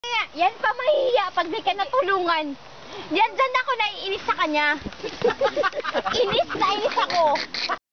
Yan pa mahihiya pag di ka natulungan. Yan dyan ako naiinis sa kanya.